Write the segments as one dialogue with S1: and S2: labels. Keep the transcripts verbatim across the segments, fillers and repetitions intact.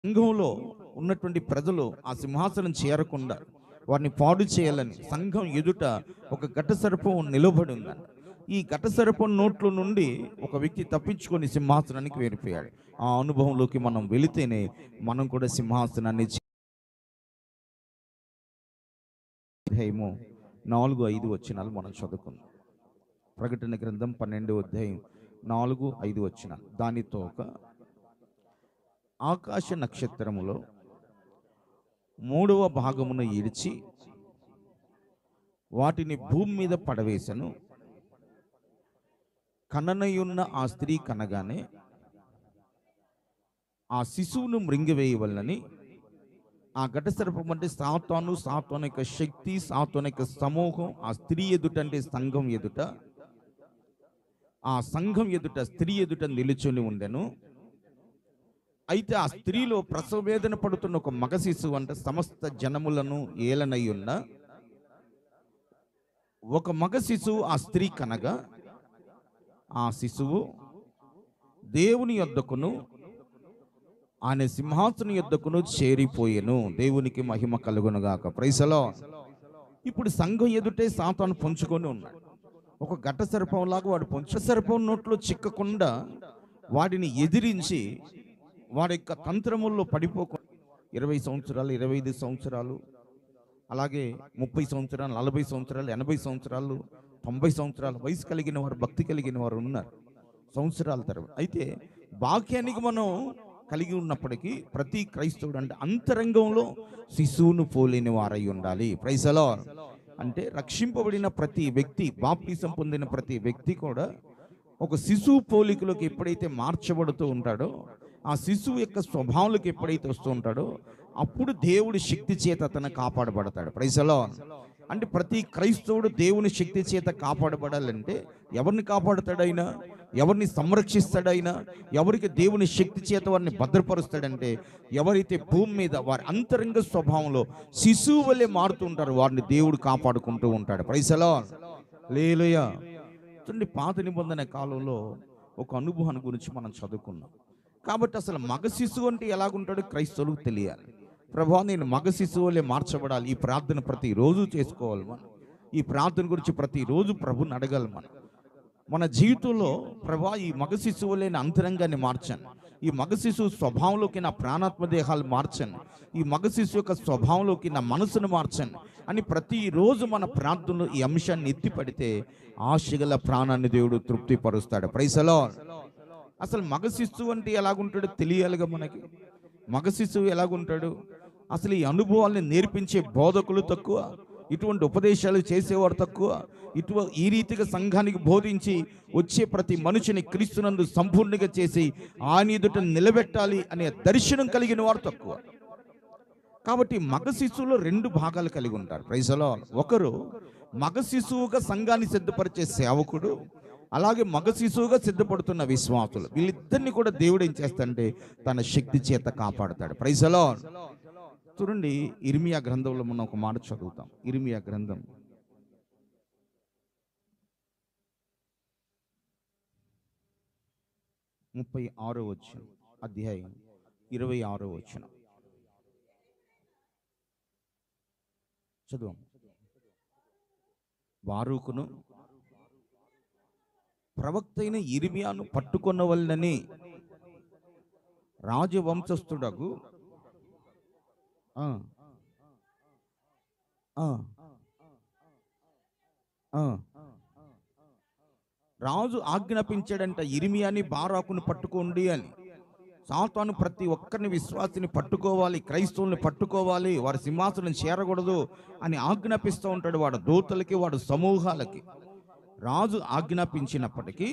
S1: సంఘంలో ఉన్నటువంటి ప్రజలు ఆ సింహాసనం చేరకుండా వారిని పాడు చేయాలని సంఘం ఎదుట ఒక ఘట సర్పం నిలబడి ఉందంట. ఈ ఘట సర్పం నోట్లో నుండి ఒక వ్యక్తి తప్పించుకొని సింహాసనానికి వెళ్ళిపోయాడు. ఆ అనుభవంలోకి మనం వెళితేనే మనం కూడా సింహాసనాన్ని అధ్యాయము నాలుగు ఐదు వచనాలు మనం చదువుకుందాం. ప్రకటన గ్రంథం పన్నెండో అధ్యాయం నాలుగు ఐదు వచనాలు. దానితో ఒక ఆకాశ నక్షత్రములో మూడవ భాగమును ఇడిచి వాటిని భూమి మీద పడవేశను. కననయున్న ఆ స్త్రీ కనగానే ఆ శిశువును మృంగివేయవలనని ఆ ఘట సర్పం అంటే సాతాను, సాతాను యొక్క శక్తి, సాతాను యొక్క సమూహం ఆ స్త్రీ ఎదుట అంటే సంఘం ఎదుట, ఆ సంఘం ఎదుట స్త్రీ ఎదుట నిలుచుని ఉండెను. అయితే ఆ స్త్రీలో ప్రసవ వేదన పడుతున్న ఒక మగ శిశువు అంటే సమస్త జనములను ఏలనై ఉన్న ఒక మగ శిశువు ఆ స్త్రీ కనగా ఆ శిశువు దేవుని యొద్దకును ఆయన సింహాసనం యొద్దకును చేరిపోయెను. దేవునికి మహిమ కలుగునుగాక. Praise the Lord. ఇప్పుడు సంఘం ఎదుటే సాతాను పొంచుకొని ఉన్నాడు. ఒక ఘట సర్పంలాగా వాడు పొంచ సర్పం నోట్లో చిక్కకుండా వాడిని ఎదిరించి వాడి యొక్క తంత్రముల్లో పడిపోకుండా ఇరవై సంవత్సరాలు, ఇరవై ఐదు సంవత్సరాలు, అలాగే ముప్పై సంవత్సరాలు, నలభై సంవత్సరాలు, ఎనభై సంవత్సరాలు, తొంభై సంవత్సరాలు వయసు కలిగిన వారు, భక్తి కలిగిన వారు ఉన్నారు సంవత్సరాల తర్వాత. అయితే వాక్యానికి మనం కలిగి ఉన్నప్పటికీ ప్రతి క్రైస్తవుడు అంటే అంతరంగంలో శిశువును పోలిన వారై ఉండాలి. Praise the Lord. అంటే రక్షింపబడిన ప్రతి వ్యక్తి, బాప్తిసం పొందిన ప్రతి వ్యక్తి కూడా ఒక శిశువు పోలికలోకి ఎప్పుడైతే మార్చబడుతూ ఉంటాడో, ఆ శిశువు యొక్క స్వభావాలకు ఎప్పుడైతే వస్తూ ఉంటాడో అప్పుడు దేవుడి శక్తి చేత అతను కాపాడబడతాడు. Praise the Lord. అంటే ప్రతి క్రైస్తవుడు దేవుని శక్తి చేత కాపాడబడాలంటే ఎవరిని కాపాడుతాడైనా, ఎవరిని సంరక్షిస్తాడైనా, ఎవరికి దేవుని శక్తి చేత వారిని భద్రపరుస్తాడంటే ఎవరైతే భూమి మీద వారి అంతరంగ స్వభావంలో శిశువు వలె మారుతూ ఉంటారో వారిని దేవుడు కాపాడుకుంటూ ఉంటాడు. Praise the Lord. హల్లెలూయా. చూడండి, పాత నిబంధన కాలంలో ఒక అనుభవాన్ని గురించి మనం చదువుకున్నాం. కాబట్టి అసలు మగ శిశువు అంటే ఎలాగుంటాడో క్రైస్తవులకు తెలియాలి. ప్రభా, నేను మగ శిశువులే మార్చబడాలి. ఈ ప్రార్థన ప్రతిరోజు చేసుకోవాలి. మనం ఈ ప్రార్థన గురించి ప్రతిరోజు ప్రభుని అడగాలి. మనం మన జీవితంలో ప్రభా ఈ మగ శిశువులే నా అంతరంగాన్ని మార్చాను, ఈ మగ శిశువు స్వభావంలోకి నా ప్రాణాత్మ దేహాలు మార్చాను, ఈ మగ శిశువు యొక్క స్వభావంలోకి నా మనసును మార్చాను అని ప్రతిరోజు మన ప్రార్థనలో ఈ అంశాన్ని ఎత్తిపడితే ఆశగల ప్రాణాన్ని దేవుడు తృప్తిపరుస్తాడు. Praise the lord. అసలు మగ శిశువు అంటే ఎలాగుంటాడో తెలియాలిగా మనకి. మగ శిశువు ఎలాగుంటాడు, అసలు ఈ అనుభవాల్ని నేర్పించే బోధకులు తక్కువ, ఇటువంటి ఉపదేశాలు చేసేవారు తక్కువ, ఇటు ఈ రీతిగా సంఘానికి బోధించి వచ్చే ప్రతి మనిషిని క్రీస్తునందు సంపూర్ణంగా చేసి ఆయన ఎదుట నిలబెట్టాలి అనే దర్శనం కలిగిన వారు తక్కువ. కాబట్టి మగ శిశువులో రెండు భాగాలు కలిగి ఉంటారు. Praise the Lord. ఒకరు మగ శిశువుగా సంఘాన్ని సిద్ధపరిచే సేవకుడు, అలాగే మగ శిశువుగా సిద్ధపడుతున్న విశ్వాసులు. వీళ్ళిద్దరిని కూడా దేవుడు ఏం చేస్తాడంటే తన శక్తి చేత కాపాడుతాడు. Praise the Lord. చూడండి, ఇర్మియా గ్రంథంలో మనం ఒక మాట చదువుతాం. ఇర్మియా గ్రంథం ముప్పై ఆరో వచనం, అధ్యాయం ఇరవై ఆరో వచనం చదువు. బారూకును ప్రవక్త అయిన ఇర్మియాను పట్టుకొన్న వలనని రాజవంశస్థుడగు రాజు ఆజ్ఞాపించాడంట, ఇర్మియాని బారాకును పట్టుకోండి అని. సాతాను ప్రతి ఒక్కరిని విశ్వాసిని పట్టుకోవాలి, క్రైస్తవుల్ని పట్టుకోవాలి, వారి సింహాసనం చేరకూడదు అని ఆజ్ఞాపిస్తూ ఉంటాడు. వాడు దూతలకి, వాడు సమూహాలకి. రాజు ఆజ్ఞాపించినప్పటికీ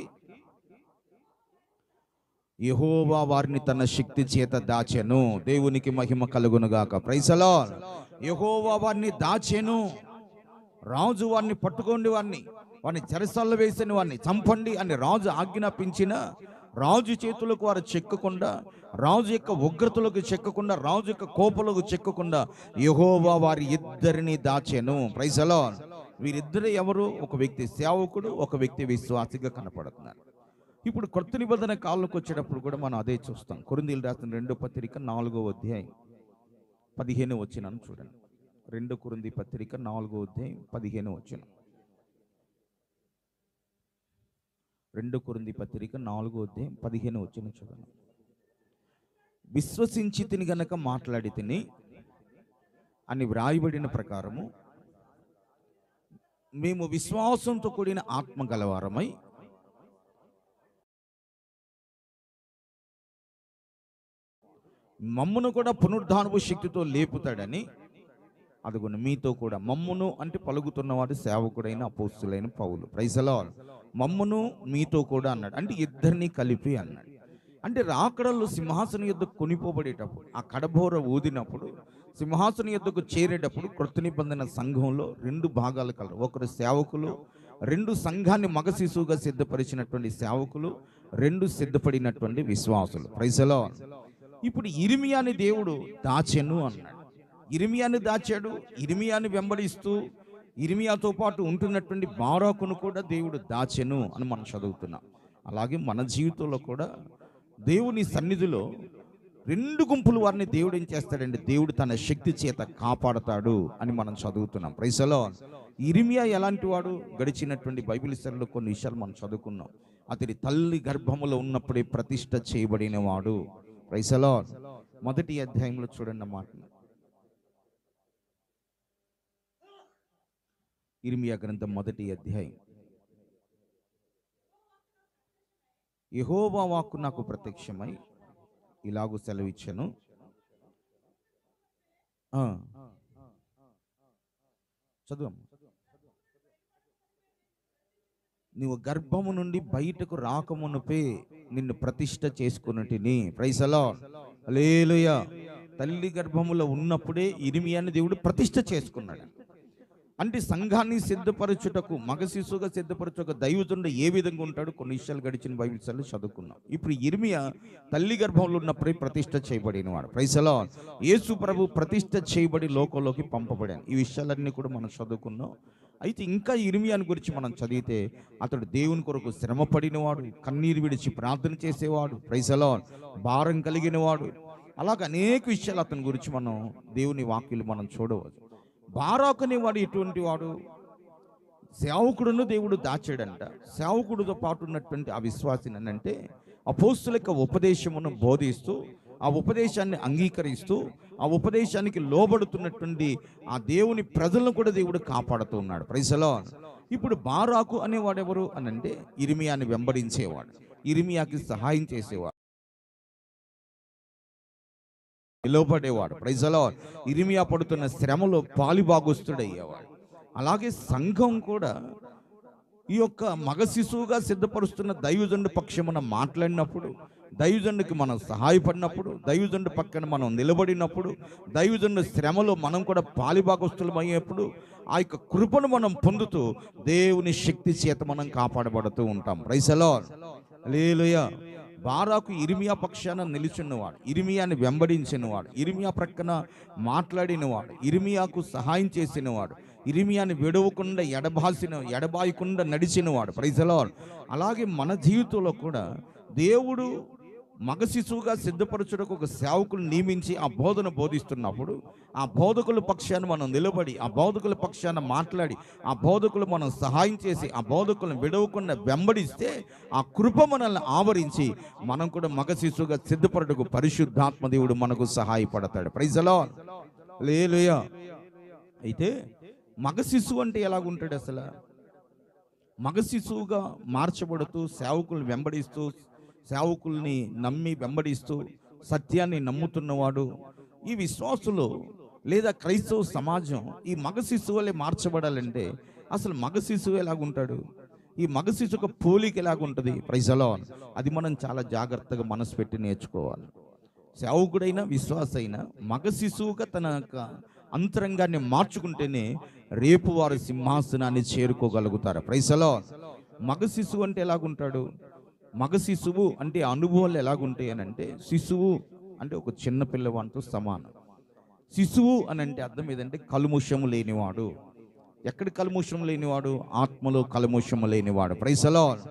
S1: యెహోవా వారిని తన శక్తి చేత దాచెను. దేవునికి మహిమ కలుగునుగాక. Praise the lord. యెహోవా వారిని దాచెను. రాజు వారిని పట్టుకోండి, వారిని వారిని చెరసాల్లో వేసిన వారిని చంపండి అని రాజు ఆజ్ఞాపించిన రాజు చేతులకు వారు చెక్కకుండా, రాజు యొక్క ఉగ్రతలకు చెక్కకుండా, రాజు యొక్క కోపలకు చెక్కకుండా యెహోవా వారి ఇద్దరిని దాచెను. Praise the lord. వీరిద్దరు ఎవరు? ఒక వ్యక్తి సేవకుడు, ఒక వ్యక్తి విశ్వాసిగా కనపడుతున్నారు. ఇప్పుడు కొత్త నిబంధన కాలంలోకి వచ్చేటప్పుడు కూడా మనం అదే చూస్తాం. కొరింథీయులకు రాసిన రెండో పత్రిక నాలుగో అధ్యాయం పదిహేను వచనం చూడండి. రెండో కొరింథీ పత్రిక నాలుగో అధ్యాయం పదిహేను వచనం. రెండో కొరింథీ పత్రిక నాలుగో అధ్యాయం పదిహేను వచనం చూడండి. విశ్వసించి తిని గనక మాట్లాడి తిని అని వ్రాయబడిన ప్రకారము మేము విశ్వాసంతో కూడిన ఆత్మ గలవారమై మమ్మును కూడా పునరుద్ధానపు శక్తితో లేపుతాడని, అదుగును మీతో కూడా. మమ్మును అంటే పలుకుతున్నవాడు సేవకుడైన అపోస్తులైన పౌలు. Praise the lord. మమ్మును మీతో కూడా అన్నాడు, అంటే ఇద్దరిని కలిపి అన్నాడు. అంటే రాకడల్లో సింహాసనం యొద్దకు కొనిపోబడేటప్పుడు, ఆ కడబోర ఊదినప్పుడు సింహాసనం యొద్దకు చేరేటప్పుడు క్రొత్త నిబంధన సంఘంలో రెండు భాగాలు కలరు. ఒకరు సేవకులు, రెండు సంఘాన్ని మగ శిశువుగా సిద్ధపరిచినటువంటి సేవకులు, రెండు సిద్ధపడినటువంటి విశ్వాసులు. Praise the Lord. ఇప్పుడు ఇర్మియాని దేవుడు దాచెను అన్నాడు. ఇర్మియాని దాచాడు. ఇర్మియాని వెంబడిస్తూ ఇర్మియాతో పాటు ఉంటున్నటువంటి బారాకును కూడా దేవుడు దాచెను అని మనం చదువుతున్నాం. అలాగే మన జీవితంలో కూడా దేవుని సన్నిధిలో రెండు గుంపులు వారిని దేవుడు ఏం చేస్తాడంటే దేవుడు తన శక్తి చేత కాపాడతాడు అని మనం చదువుతున్నాం. Praise the Lord. ఇర్మియా ఎలాంటి వాడు? గడిచినటువంటి బైబిల్ స్టడీలో కొన్ని విషయాలు మనం చదువుకున్నాం. అతడి తల్లి గర్భములో ఉన్నప్పుడే ప్రతిష్ఠ చేయబడిన వాడు. Praise the Lord. మొదటి అధ్యాయంలో చూడండి అన్నమాట. ఇర్మియా గ్రంథం మొదటి అధ్యాయం. యెహోవా వాక్కు నాకు ప్రత్యక్షమై ఇలాగూ సెలవిచ్చెను, చదువు. నీవు గర్భము నుండి బయటకు రాకమునుపే నిన్ను ప్రతిష్ఠ చేసుకున్నటిని. Praise the Lord. హల్లెలూయా. తల్లి గర్భములో ఉన్నప్పుడే ఇర్మియాని దేవుడు ప్రతిష్ఠ చేసుకున్నాడు. అంటే సంఘాన్ని సిద్ధపరచుటకు, మగ శిశువుగా సిద్ధపరచుటకు దైవజనుడు ఏ విధంగా ఉంటాడు కొన్ని విషయాలు గడిచిన బైబిల్ సార్లు చదువుకున్నాం. ఇప్పుడు ఇర్మియా తల్లి గర్భంలో ఉన్నప్పుడే ప్రతిష్ఠ చేయబడిన వాడు. Praise the Lord. యేసు ప్రభు ప్రతిష్ఠ చేయబడి లోకంలోకి పంపబడాను. ఈ విషయాలన్నీ కూడా మనం చదువుకున్నాం. అయితే ఇంకా ఇర్మియాని గురించి మనం చదివితే అతడు దేవుని కొరకు శ్రమ పడినవాడు, కన్నీరు విడిచి ప్రార్థన చేసేవాడు. Praise the Lord. భారం కలిగిన వాడు. అలాగ అనేక విషయాలు అతని గురించి మనం దేవుని వాక్యాలు మనం చూడవచ్చు. బారాకు అనేవాడు ఎటువంటి వాడు? సేవకుడును దేవుడు దాచాడంట. సేవకుడితో పాటు ఉన్నటువంటి ఆ విశ్వాసిని అంటే అపోస్తుల యొక్క ఉపదేశమును బోధిస్తూ, ఆ ఉపదేశాన్ని అంగీకరిస్తూ, ఆ ఉపదేశానికి లోబడుతున్నటువంటి ఆ దేవుని ప్రజలను కూడా దేవుడు కాపాడుతూ ఉన్నాడు. Praise the Lord. ఇప్పుడు బారాకు అనేవాడు ఎవరు అని అంటే ఇర్మియాని వెంబడించేవాడు, ఇర్మియాకి సహాయం చేసేవాడు, నిలబడేవాడు. Praise the Lord. ఇర్మియా పడుతున్న శ్రమలో పాలిభాగస్తుడయ్యేవాడు. అలాగే సంఘం కూడా ఈ యొక్క మగ శిశువుగా సిద్ధపరుస్తున్న దైవజనుడి పక్షమున మాట్లాడినప్పుడు, దైవజనుడికి మనం సహాయపడినప్పుడు, దైవజనుడి పక్కన మనం నిలబడినప్పుడు, దైవజనుడి శ్రమలో మనం కూడా పాలిభాగస్తులమయ్యేప్పుడు ఆ యొక్క కృపను మనం పొందుతూ దేవుని శక్తి చేత మనం కాపాడబడుతూ ఉంటాం. Praise the Lord. Hallelujah. Baraku Irmiya పక్షాన నిలిచినవాడు, ఇర్మియాని వెంబడించినవాడు, ఇర్మియా ప్రక్కన మాట్లాడినవాడు, ఇర్మియాకు సహాయం చేసినవాడు, ఇర్మియాని విడవకుండా ఎడబాసిన ఎడబాయకుండా నడిచినవాడు. Praise the Lord. అలాగే మన జీవితంలో కూడా దేవుడు మగ శిశువుగా సిద్ధపరచుటకు ఒక సేవకులు నియమించి ఆ బోధన బోధిస్తున్నప్పుడు ఆ బోధకుల పక్షాన మనం నిలబడి, ఆ బోధకుల పక్షాన మాట్లాడి, ఆ బోధకులు మనం సహాయం చేసి, ఆ బోధకులను విడవకుండా వెంబడిస్తే ఆ కృప మనల్ని ఆవరించి మనం కూడా మగ శిశువుగా సిద్ధపడటకు పరిశుద్ధాత్మ దేవుడు మనకు సహాయపడతాడు. Praise the Lord. హల్లెలూయా. అయితే మగ శిశువు అంటే ఎలాగుంటాడు? అసలు మగ శిశువుగా మార్చబడుతూ సేవకులను వెంబడిస్తూ, సేవకుల్ని నమ్మి వెంబడిస్తూ సత్యాన్ని నమ్ముతున్నవాడు. ఈ విశ్వాసులు లేదా క్రైస్తవ సమాజం ఈ మగ శిశువులే మార్చబడాలంటే అసలు మగ శిశువు ఎలాగుంటాడు? ఈ మగ శిశువు పోలిక ఎలాగుంటుంది? Praise the lord. అది మనం చాలా జాగ్రత్తగా మనసు పెట్టి నేర్చుకోవాలి. సేవకుడైనా విశ్వాసైనా మగ శిశువుగా తన యొక్క అంతరంగాన్ని మార్చుకుంటేనే రేపు వారు సింహాసనాన్ని చేరుకోగలుగుతారు. Praise the lord. మగ శిశువు అంటే ఎలాగుంటాడు? మగ శిశువు అంటే అనుభవాలు ఎలాగుంటాయి అని అంటే, శిశువు అంటే ఒక చిన్న పిల్లవాడితో సమానం. శిశువు అని అంటే అర్థం ఏదంటే కల్ముషము లేనివాడు. ఎక్కడ కల్ముషం లేనివాడు? ఆత్మలో కల్ముషము లేనివాడు. Praise the Lord.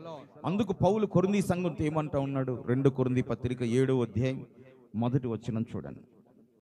S1: అందుకు పౌలు కొరింథీ సంఘంతో ఏమంటా ఉన్నాడు? రెండు కొరింథీ పత్రిక ఏడో అధ్యాయం మొదటి వచనం చూడండి.